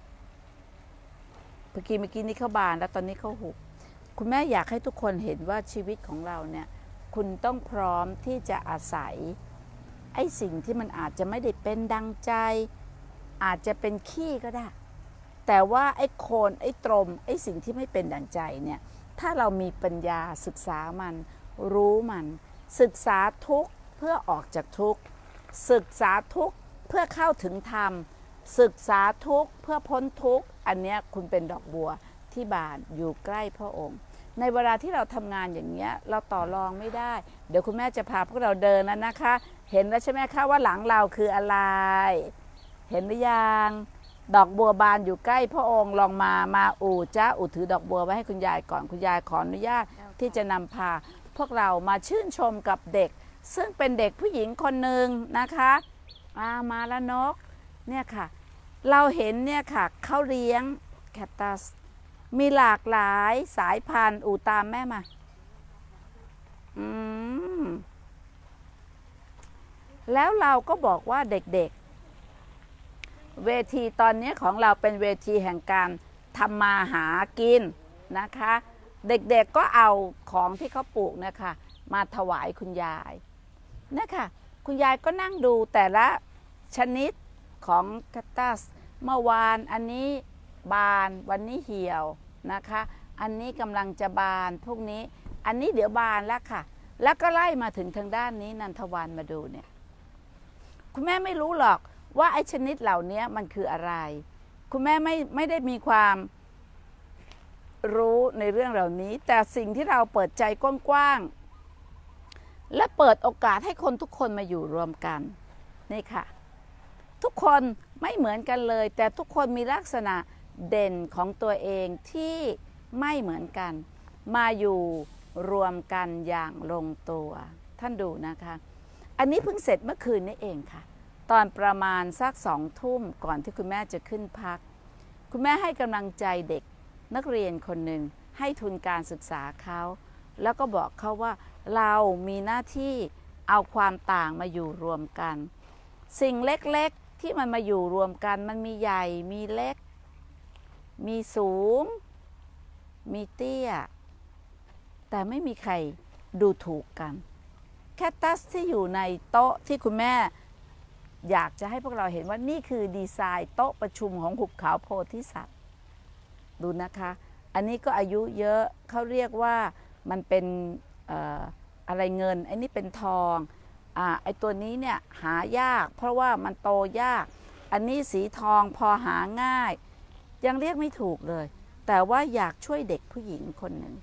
เมื่อกี้เมื่อกี้นี้เขาบานแล้วตอนนี้เขาหุบคุณแม่อยากให้ทุกคนเห็นว่าชีวิตของเราเนี่ยคุณต้องพร้อมที่จะอาศัยไอ้สิ่งที่มันอาจจะไม่ได้เป็นดังใจ อาจจะเป็นขี้ก็ได้ แต่ว่าไอ้โคนไอ้ตรมไอ้สิ่งที่ไม่เป็นดังใจเนี่ยถ้าเรามีปัญญาศึกษามันรู้มันศึกษาทุกข์เพื่อออกจากทุกข์ศึกษาทุกข์เพื่อเข้าถึงธรรมศึกษาทุกข์เพื่อพ้นทุกข์อันเนี้ยคุณเป็นดอกบัวที่บานอยู่ใกล้พระองค์ในเวลาที่เราทำงานอย่างเงี้ยเราต่อรองไม่ได้เดี๋ยวคุณแม่จะพาพวกเราเดินแล้วนะคะ เห็นแล้วใช่ไหมคะว่าหลังเราคืออะไรเห็นหรือยังดอกบัวบานอยู่ใกล้พระองค์ลองมามาอู่จ้าอู่ถือดอกบัวไว้ให้คุณยายก่อนคุณยายขออนุญาตที่จะนำพาพวกเรามาชื่นชมกับเด็กซึ่งเป็นเด็กผู้หญิงคนหนึ่งนะคะอามาแล้วนกเนี่ยค่ะเราเห็นเนี่ยค่ะเขาเลี้ยงแคคตัสมีหลากหลายสายพันธุ์อู่ตามแม่มาอืมแล้วเราก็บอกว่าเด็กๆเวทีตอนนี้ของเราเป็นเวทีแห่งการทำมาหากินนะคะเด็กๆก็เอาของที่เขาปลูกนะคะมาถวายคุณยายนะคะคุณยายก็นั่งดูแต่ละชนิดของแคคตัสเมื่อวานอันนี้บานวันนี้เหี่ยวนะคะอันนี้กำลังจะบานพวกนี้อันนี้เดี๋ยวบานแล้วค่ะแล้วก็ไล่มาถึงทางด้านนี้นันทวันมาดูเนี่ยคุณแม่ไม่รู้หรอกว่าไอ้ชนิดเหล่านี้มันคืออะไรคุณแม่ไม่ไม่ได้มีความรู้ในเรื่องเหล่านี้แต่สิ่งที่เราเปิดใจกว้างๆและเปิดโอกาสให้คนทุกคนมาอยู่รวมกันนี่ค่ะทุกคนไม่เหมือนกันเลยแต่ทุกคนมีลักษณะเด่นของตัวเองที่ไม่เหมือนกันมาอยู่รวมกันอย่างลงตัวท่านดูนะคะอันนี้เพิ่งเสร็จเมื่อคืนนี้เองค่ะตอนประมาณสักสองทุ่มก่อนที่คุณแม่จะขึ้นพักคุณแม่ให้กำลังใจเด็กนักเรียนคนหนึ่งให้ทุนการศึกษาเขาแล้วก็บอกเขาว่าเรามีหน้าที่เอาความต่างมาอยู่รวมกันสิ่งเล็กๆที่มันมาอยู่รวมกันมันมีใหญ่มีเล็กมีสูงมีเตี้ยแต่ไม่มีใครดูถูกกันแคคตัสที่อยู่ในโต๊ะที่คุณแม่อยากจะให้พวกเราเห็นว่านี่คือดีไซน์โต๊ะประชุมของหุบเขาโพธิสัตว์ดูนะคะอันนี้ก็อายุเยอะเขาเรียกว่ามันเป็นเอ่ออะไรเงินไอ้นี่เป็นทองอ่าไอ้ตัวนี้เนี่ยหายากเพราะว่ามันโตยากอันนี้สีทองพอหาง่ายยังเรียกไม่ถูกเลยแต่ว่าอยากช่วยเด็กผู้หญิงคนหนึ่ง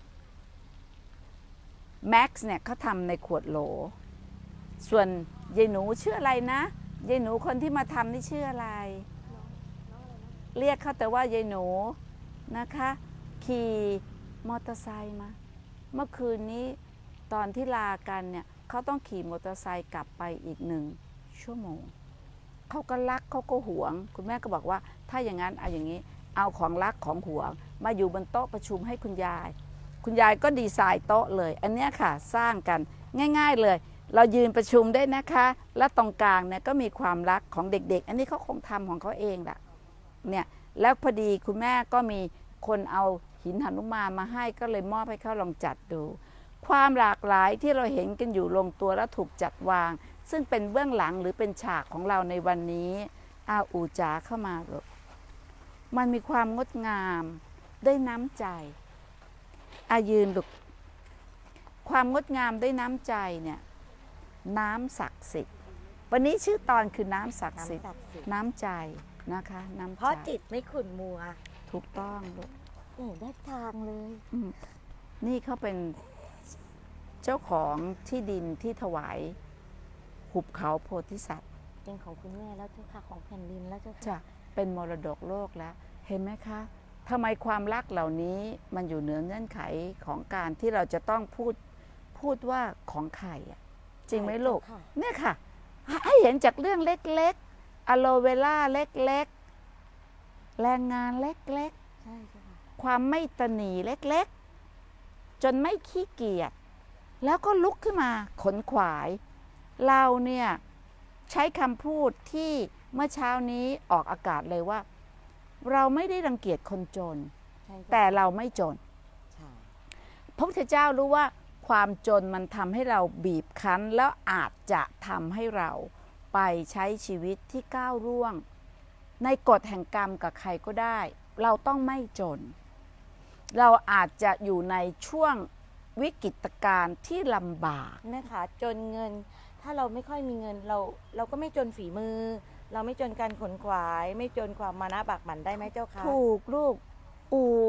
แม็กซ์เนี่ยเขาทำในขวดโหลส่วนยายหนูชื่ออะไรนะยายหนูคนที่มาทำนี่ชื่ออะไรเรียกเขาแต่ว่ายายหนูนะคะขี่มอเตอร์ไซค์มาเมื่อคืนนี้ตอนที่ลากันเนี่ยเขาต้องขี่มอเตอร์ไซค์กลับไปอีกหนึ่งชั่วโมงเขาก็รักเขาก็หวงคุณแม่ก็บอกว่าถ้าอย่างนั้นเอาอย่างนี้เอาของรักของหวงมาอยู่บนโต๊ะประชุมให้คุณยายคุณยายก็ดีไซน์โต๊ะเลยอันนี้ค่ะสร้างกันง่ายๆเลยเรายืนประชุมได้นะคะและตรงกลางเนี่ยก็มีความรักของเด็กๆอันนี้เขาคงทำของเขาเองแหละเนี่ยแล้วพอดีคุณแม่ก็มีคนเอาหินหนุมานมาให้ก็เลยมอบให้เขาลองจัดดูความหลากหลายที่เราเห็นกันอยู่ลงตัวและถูกจัดวางซึ่งเป็นเบื้องหลังหรือเป็นฉากของเราในวันนี้อาอูจ๋าเข้ามาลูกมันมีความงดงามด้วยน้ำใจอายืนลูกความงดงามด้วยน้ำใจเนี่ยน้ำศักดิ์สิทธิ์วันนี้ชื่อตอนคือน้ำศักดิ์สิทธิ์น้ำใจนะคะน้ำใจเพราะจิตไม่ขุ่นมัวถูกต้องลูกเออได้ทางเลยนี่เขาเป็นเจ้าของที่ดินที่ถวายหุบเขาโพธิสัตว์เป็นของคุณแม่แล้วเจ้าค่ะของแผ่นดินแล้วเจ้าค่ะจะเป็นมรดกโลกแล้วเห็นไหมคะทำไมความรักเหล่านี้มันอยู่เหนือเงื่อนไขของการที่เราจะต้องพูดพูดว่าของใครอ่ะจริงไหมลูกเนี่ยค่ะให้เห็นจากเรื่องเล็กๆอะโลเวล่าเล็กๆแรงงานเล็กๆความไม่ตนีเล็กๆจนไม่ขี้เกียจแล้วก็ลุกขึ้นมาขนขวายเราเนี่ยใช้คำพูดที่เมื่อเช้านี้ออกอากาศเลยว่าเราไม่ได้รังเกียจคนจนแต่เราไม่จนพระพุทธเจ้ารู้ว่าความจนมันทำให้เราบีบคั้นแล้วอาจจะทำให้เราไปใช้ชีวิตที่ก้าวล่วงในกฎแห่งกรรมกับใครก็ได้เราต้องไม่จนเราอาจจะอยู่ในช่วงวิกฤตการณ์ที่ลำบากนะคะจนเงินถ้าเราไม่ค่อยมีเงินเราเราก็ไม่จนฝีมือเราไม่จนการขนขวายไม่จนความมานะบากหมันได้ไหมเจ้าคะถูกลูกอู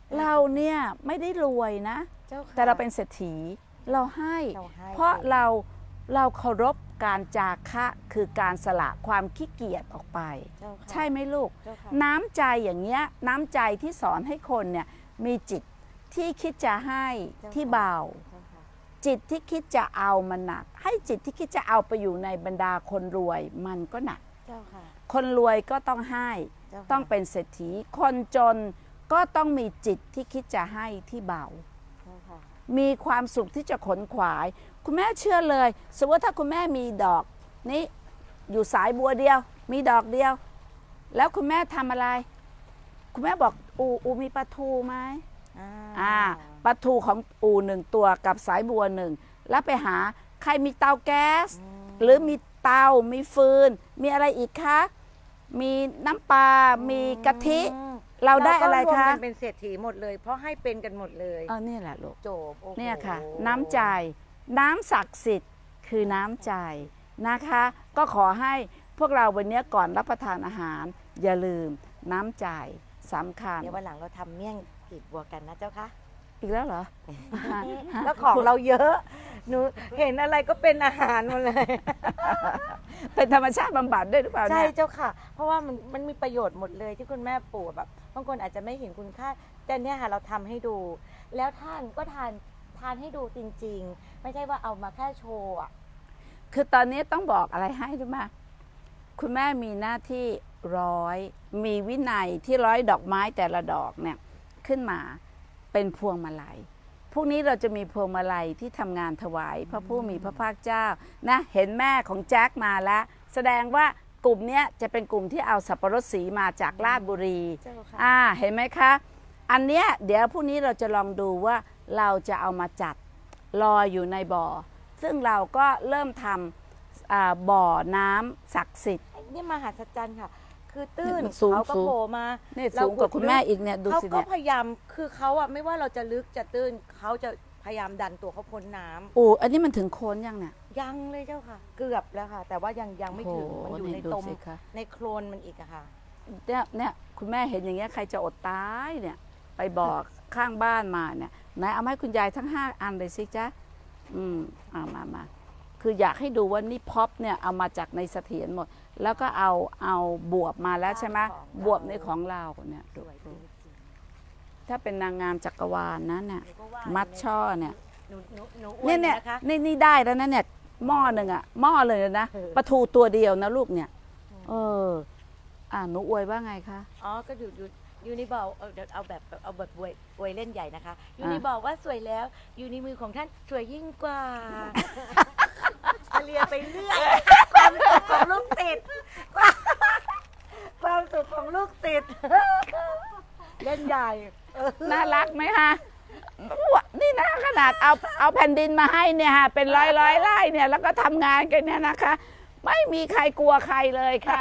เราเนี่ยไม่ได้รวยนะเจ้าค่ะแต่เราเป็นเศรษฐีเราให้เราให้เพราะเราเราเคารพการจาคะคือการสละความขี้เกียจออกไปเจ้าค่ะใช่ไหมลูกเจ้าค่ะน้ำใจอย่างเงี้ยน้ำใจที่สอนให้คนเนี่ยมีจิตที่คิดจะให้ที่เบาเจ้าค่ะจิตที่คิดจะเอามันหนัก ให้จิตที่คิดจะเอาไปอยู่ในบรรดาคนรวยมันก็หนักเจ้าค่ะคนรวยก็ต้องให้เจ้าค่ะต้องเป็นเศรษฐีคนจนก็ต้องมีจิตที่คิดจะให้ที่เบาเจ้าค่ะมีความสุขที่จะขนขวาย คุณแม่เชื่อเลยสมมติว่าถ้าคุณแม่มีดอกนี้อยู่สายบัวเดียว มีดอกเดียว แล้วคุณแม่ทำอะไร คุณแม่บอกอูอูมีปลาทูไหมอ่าอ่าปลาทูของอูหนึ่งตัวกับสายบัวหนึ่งแล้วไปหาใครมีเตาแก๊ส หรือมีเตา มีฟืน มีอะไรอีกคะ มีน้ำปลา มีกะทิอืมเราได้อะไรเาก็วมคะกันเป็นเศรษฐีหมดเลย เพราะให้เป็นกันหมดเลยเออนี่แหละลูกจบโอ้โหเนี่ยค่ะ น้ำใจ น้ำศักดิ์สิทธิ์คือน้ำใจนะคะ ก็ขอให้พวกเราวันนี้ก่อนรับประทานอาหาร อย่าลืมน้ำใจสำคัญเดี๋ยววันหลังเราทำเมี่ยงกลีบบัวกันนะเจ้าค่ะอีกแล้วเหรอแล้วของเราเยอะหนูเห็นอะไรก็เป็นอาหารหมดเลยเป็นธรรมชาติบำบัดด้วยหรือเปล่าใช่เนี่ยเจ้าค่ะ เพราะว่ามันมันมีประโยชน์หมดเลยที่คุณแม่ปลูกแบบบางคนอาจจะไม่เห็นคุณค่าแต่เนี่ยค่ะเราทำให้ดู แล้วท่านก็ทานทานให้ดูจริงๆ ไม่ใช่ว่าเอามาแค่โชว์อะคือตอนนี้ต้องบอกอะไรให้รู้ไหมคุณแม่มีหน้าที่ร้อย มีวินัยที่ร้อยดอกไม้แต่ละดอกเนี่ยขึ้นมาเป็นพวงมาลัย พรุ่งนี้เราจะมีพวงมาลัยที่ทำงานถวายพระผู้มีพระภาคเจ้านะเห็นแม่ของแจ็คมาแล้ว แสดงว่ากลุ่มเนี้ยจะเป็นกลุ่มที่เอาสับปะรดสีมาจากราชบุรีเจ้าค่ะอ่าเห็นไหมคะ อันเนี้ยเดี๋ยวพรุ่งนี้เราจะลองดูว่าเราจะเอามาจัดลอยอยู่ในบ่อ ซึ่งเราก็เริ่มทำอ่าบ่อน้ำศักดิ์สิทธิ์นี่มหัศจรรย์ค่ะ คือตื้นเนี่ยมันสูงเขาก็สูงโผล่มานี่เราสูงกว่าคุณแม่อีกเนี่ยดูเขาสิก็เนี่ยพยายามคือเขาอะไม่ว่าเราจะลึกจะตื้นเขาจะพยายามดันตัวเขาพ้นน้ำโอ้อันนี้มันถึงโคนยังเนี่ยยังเลยเจ้าค่ะ เกือบแล้วค่ะ แต่ว่ายังยังไม่ถึงโอ้โหมันอยู่ในนี่ดูตมสิคะในโคลนมันอีกอะค่ะเนี่ยเนี่ยคุณแม่เห็นอย่างเงี้ยใครจะอดตายเนี่ยไปบอกข้างบ้านมาเนี่ยไหนเอามาให้คุณยายทั้งห้าอันเลยสิจ๊ะอืมเอามามาคืออยากให้ดูว่านี่พ็อปเนี่ยเอามาจากในเสถียรหมด แล้วก็เอาเอาบวบมาแล้วใช่ไหมของเราบวบในของเราเนี่ยสดูวยจดูริงถ้าเป็นนางงามจักรวาลนะเนี่ยๆหนูก็ว่ามัดช่อเนี่ยหนูหนูหนูอ้วเนี่ยนเนี่ยนะคะนี่นี่ได้แล้วนะเนี่ยหม้อหนึ่งอะหม้อเลยนะเออปลาทูตัวเดียวนะลูกเนี่ย เออ อ่าหนูอวยว่าไงคะอ๋อ ก็อยู่อยู่ยูนิบอกเอาเดี๋ยวเอาแบบเอาแบบอวยอวยเล่นใหญ่นะคะยูอ่านิบอกว่าสวยแล้วอยู่ในมือของท่านสวยยิ่งกว่าเลียไปเรื่อยความสุขของลูกติด ความสุขของลูกติด เล่นใหญ่เออน่ารักไหมคะวะนี่นะขนาดเอาเอาแผ่นดินมาให้เนี่ยฮะเป็นร้อยร้อยไร่เนี่ยแล้วก็ทำงานกันเนี่ยนะคะ ไม่มีใครกลัวใครเลยค่ะ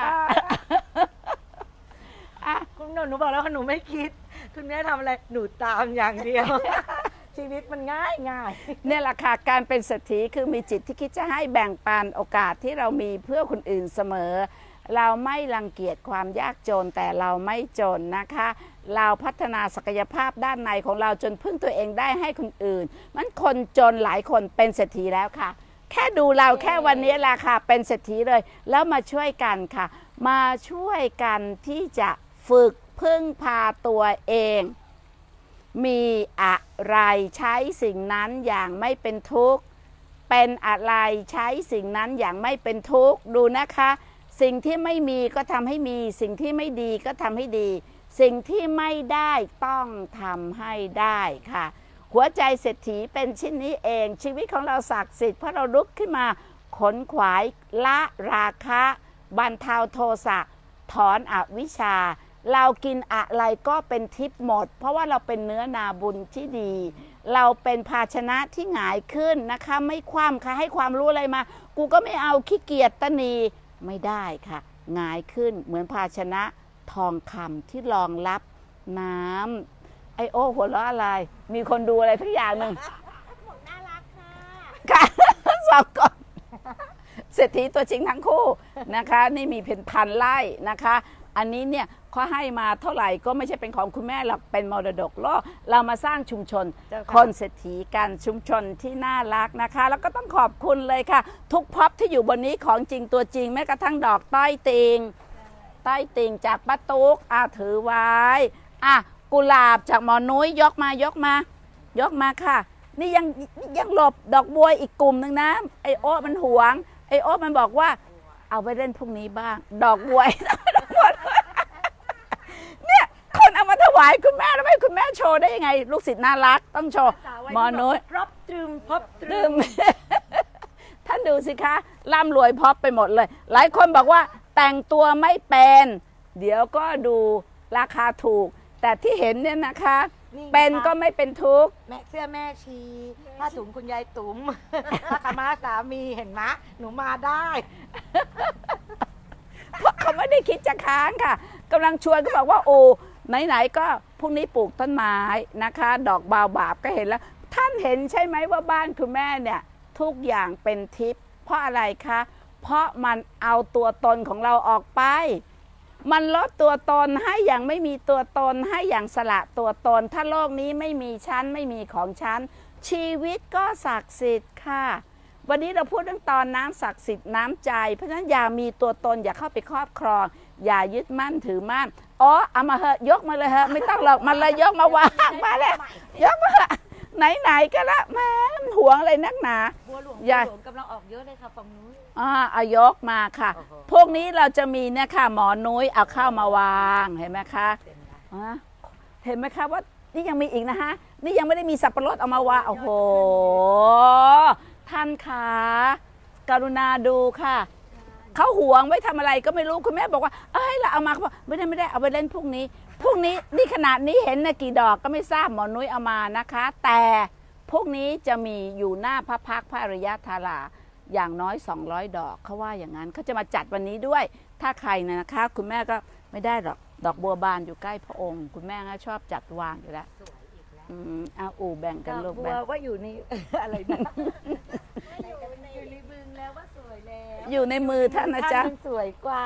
อ่ะคุณหนูหนูบอกแล้วว่าหนูไม่คิด คุณแม่ทำอะไรหนูตามอย่างเดียว ชีวิตมันง่ายง่ายเนี่ยแหละค่ะการเป็นเศรษฐีคือมีจิตที่คิดจะให้แบ่งปันโอกาสที่เรามีเพื่อคนอื่นเสมอ เราไม่รังเกียจความยากจนแต่เราไม่จนนะคะ เราพัฒนาศักยภาพด้านในของเราจนพึ่งตัวเองได้ให้คนอื่น มันคนจนหลายคนเป็นเศรษฐีแล้วค่ะ แค่ดูเราแค่วันนี้แหละค่ะเป็นเศรษฐีเลย แล้วมาช่วยกันค่ะ มาช่วยกันที่จะฝึกพึ่งพาตัวเอง มีอะไรใช้สิ่งนั้นอย่างไม่เป็นทุกข์เป็นอะไรใช้สิ่งนั้นอย่างไม่เป็นทุกข์ดูนะคะ สิ่งที่ไม่มีก็ทำให้มีสิ่งที่ไม่ดีก็ทำให้ดี สิ่งที่ไม่ได้ต้องทำให้ได้ค่ะ หัวใจเศรษฐีเป็นชิ้นนี้เองชีวิตของเราศักดิ์สิทธิ์เพราะเราลุกขึ้นมาขนขวายละราคะบรรเทาโทสะถอนอวิชชา เรากินอะไรก็เป็นทิพย์หมด เพราะว่าเราเป็นเนื้อนาบุญที่ดี เราเป็นภาชนะที่หงายขึ้นนะคะไม่คว่ำค่ะให้ความรู้อะไรมา กูก็ไม่เอาขี้เกียจตะนีไม่ได้ค่ะหงายขึ้นเหมือนภาชนะทองคำที่รองรับน้ำไอโอ้หัวเราะอะไร มีคนดูอะไรทุกอย่างหนึ่งน่ารักค่ะค่ะสองก่อนเศรษฐีตัวจริงทั้งคู่นะคะ นี่มีเป็นพันไร่นะคะอันนี้เนี่ยเขาให้มาเท่าไหร่ก็ไม่ใช่เป็นของคุณแม่หรอกเป็นมรดกโลกเรามาสร้างชุมชนคนเศรษฐีกันชุมชนที่น่ารักนะคะแล้วก็ต้องขอบคุณเลยค่ะทุกพ็อปที่อยู่บนนี้ของจริงตัวจริงแม้กระทั่งดอกต้อยติงต้อยติงจากป้าตุ๊กอ่ะถือไว้อ่ะกุหลาบจากหมอนุ้ยยกมายกมายกมาค่ะนี่ยังยังหลบดอกบัวอีกกลุ่มหนึ่งนะไอโอ๊ตมันหวงไอโอ๊ตมันบอกว่าเอาไปเล่นพรุ่งนี้บ้างดอกบัวเนี่ยคนเอามาถวายคุณแม่แล้วไม่คุณแม่โชว์ได้ยังไงลูกศิษย์น่ารักต้องโชว์หมอนุ้ยพร็อพตรึมพร็อพตรึลืมม ท่านดูสิคะร่ำรวยพร็อพไปหมดเลย หลายคนบอกว่าแต่งตัวไม่เป็นเดี๋ยวก็ดูราคาถูก แต่ที่เห็นเนี่ยนะคะ เป็นก็ไม่เป็นทุกข์แม่เสื้อแม่ชีผ้าถุงคุณยายตุ๋มผ้าขาวม้าสามีเห็นไหมหนูมาได้เพราะเขาไม่ได้คิดจะค้างค่ะกำลังชวนก็บอกว่าโอ้ไหนๆก็พรุ่งนี้ปลูกต้นไม้นะคะ ดอกบาวบาบก็เห็นแล้ว ท่านเห็นใช่ไหมว่าบ้านคุณแม่เนี่ยทุกอย่างเป็นทิพย์เพราะอะไรคะเพราะมันเอาตัวตนของเราออกไปมันลดตัวตนให้อย่างไม่มีตัวตนให้อย่างสละตัวตนถ้าโลกนี้ไม่มีฉันไม่มีของฉันชีวิตก็ศักดิ์สิทธิ์ค่ะวันนี้เราพูดเรื่องตอนน้ำศักดิ์สิทธิ์น้ำใจเพราะฉะนั้นอย่ามีตัวตนอย่าเข้าไปครอบครองอย่ายึดมั่นถือมั่นอ๋อเอามาเหอะยกมาเลยเหอะไม่ต้องหรอกมันเลยยกมาวางมาเลยยกมาไหนๆก็ละแม่ห่วงอะไรนักหนาบัวหลวงอย่าบัวหลวงกำลังออกเยอะเลยค่ะฝั่งนู้นอ่าอายกมาค่ะพวกนี้เราจะมีเนี่ยค่ะหมอนุ้ยเอาเข้ามาวางเห็นไหมคะเห็นไหมคะว่านี่ยังมีอีกนะฮะนี่ยังไม่ได้มีสับปะรดเอามาวางโอ้โหท่านคะกรุณาดูค่ะเขาหวงไว้ทำอะไรก็ไม่รู้คุณแม่บอกว่าเอ้ยเราเอามาเขาบอกไม่ได้ไม่ได้เอาไปเล่นพรุ่งนี้พรุ่งนี้นี่ขนาดนี้เห็นนะกี่ดอกก็ไม่ทราบหมอนุ้ยเอามานะคะแต่พวกนี้จะมีอยู่หน้าพระพักตร์พระอริยธาราอย่างน้อยสองร้อยดอกเขาว่าอย่างนั้นเขาจะมาจัดวันนี้ด้วยถ้าใครนะคะคุณแม่ก็ไม่ได้หรอกดอกบัวบานอยู่ใกล้พระองค์คุณแม่ก็ชอบจัดวางอยู่แล้วอืมเอาอู่แบ่งกันลูกแบ่งว่าอยู่ในอะไรนะอยู่ในบึงแล้วว่าสวยแล้วอยู่ในมือท่านนะจ๊ะสวยกว่า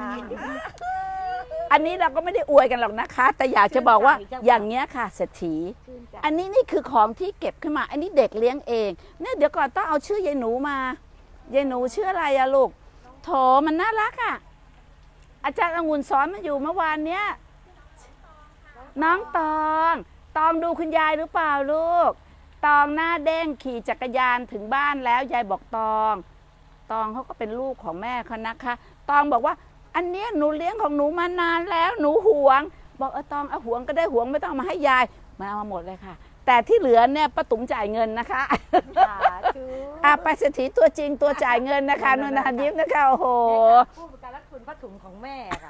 อันนี้เราก็ไม่ได้อวยกันหรอกนะคะแต่อยากจะบอกว่าอย่างเงี้ยค่ะเศรษฐีอันนี้นี่คือของที่เก็บขึ้นมาอันนี้เด็กเลี้ยงเองเนี่ยเดี๋ยวก่อนต้องเอาชื่อยายหนูมายายหนูชื่ออะไรอะลูกโถมันน่ารักอะอาจารย์องุ่นสอนมาอยู่เมื่อวานเนี้ยน้องตองตองดูคุณยายหรือเปล่าลูกตองหน้าเด้งขี่จักรยานถึงบ้านแล้วยายบอกตองตองเขาก็เป็นลูกของแม่เขานะคะตองบอกว่าอันเนี้ยหนูเลี้ยงของหนูมานานแล้วหนูหวงบอกเออตองเอาหวงก็ได้หวงไม่ต้องมาให้ยายมันเอามาหมดเลยค่ะแต่ที่เหลือเนี่ยป้าตุ๋มจ่ายเงินนะคะอาไปเศรษฐีตัวจริงตัวจ่ายเงินนะคะนุนายิ้มนะคะโอ้โหผู้ประกันรักคุณป้าถุงของแม่ค่ะ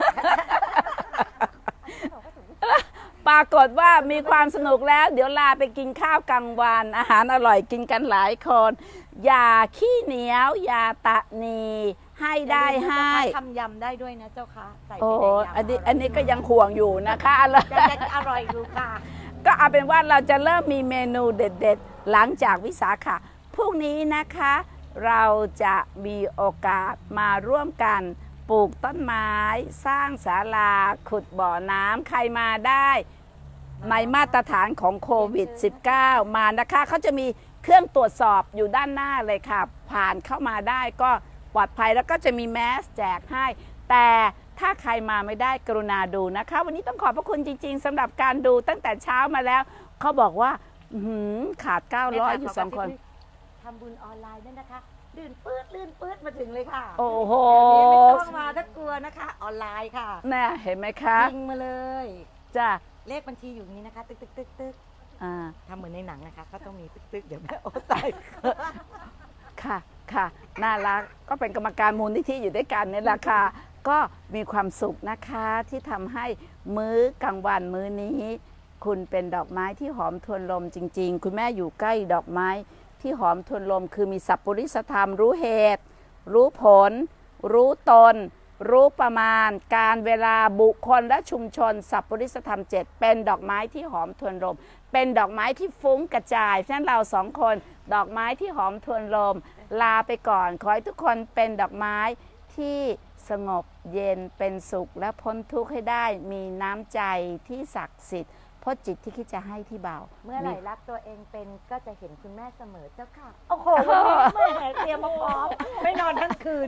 ปรากฏว่ามีความสนุกแล้วเดี๋ยวลาไปกินข้าวกลางวันอาหารอร่อยกินกันหลายคนอย่าขี้เหนียวอย่าตะนีให้ได้ให้ทำยำได้ด้วยนะเจ้าค่ะใส่โอ้อันนี้อันนี้ก็ยังห่วงอยู่นะคะอร่อยอร่อยดูค่ะก็เอาเป็นว่าเราจะเริ่มมีเมนูเด็ดๆหลังจากวิสาขะพรุ่งนี้นะคะเราจะมีโอกาสมาร่วมกันปลูกต้นไม้สร้างศาลาขุดบ่อน้ำใครมาได้ในมาตรฐานของโควิด สิบเก้า มานะคะเขาจะมีเครื่องตรวจสอบอยู่ด้านหน้าเลยค่ะผ่านเข้ามาได้ก็ปลอดภัยแล้วก็จะมีแมสแจกให้แต่ถ้าใครมาไม่ได้กรุณาดูนะคะวันนี้ต้องขอบพระคุณจริงๆสำหรับการดูตั้งแต่เช้ามาแล้วเขาบอกว่าขาดเก้าร้อยอยู่สองคนทำบุญออนไลน์ด้วยนะคะลื่นปื๊ดลื่นปื๊ดมาถึงเลยค่ะโอ้โหไม่ต้องมาถ้ากลัวนะคะออนไลน์ค่ะน่ะเห็นไหมคะยิงมาเลยจ้ะเลขบัญชีอยู่นี้นะคะตึกตึกตึกตึกทำเหมือนในหนังนะคะก็ต้องมีตึกตึกเดี๋ยวแม่โอ้ตายค่ะค่ะน่ารักก็เป็นกรรมการมูลนิธิอยู่ด้วยกันนี่แหละค่ะก็มีความสุขนะคะที่ทำให้มื้อกลางวันมื้อนี้คุณเป็นดอกไม้ที่หอมทวนลมจริงๆคุณแม่อยู่ใกล้ดอกไม้ที่หอมทวนลมคือมีสัพพุริสธรรมรู้เหตุรู้ผลรู้ตนรู้ประมาณการเวลาบุคคลและชุมชนสัพพุริสธรรมเจ็ดเป็นดอกไม้ที่หอมทวนลมเป็นดอกไม้ที่ฟุ้งกระจายฉะนั้นเราสองคนดอกไม้ที่หอมทวนลมลาไปก่อนขอให้ทุกคนเป็นดอกไม้ที่สงบเย็นเป็นสุขและพ้นทุกข์ให้ได้มีน้ำใจที่ศักดิ์สิทธิ์เพราะจิตที่คิดจะให้ที่เบาเมื่อไหร่รักตัวเองเป็นก็จะเห็นคุณแม่เสมอเจ้าค่ะโอ้โหวันนี้แม่เตรียมมาพร้อมไม่นอนทั้งคืน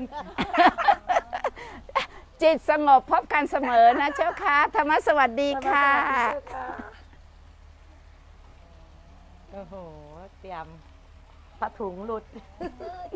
จิตสงบพบกันเสมอนะเจ้าค่ะธรรมสวัสดีค่ะโอ้โหเตรียมผ้าถุงหลุด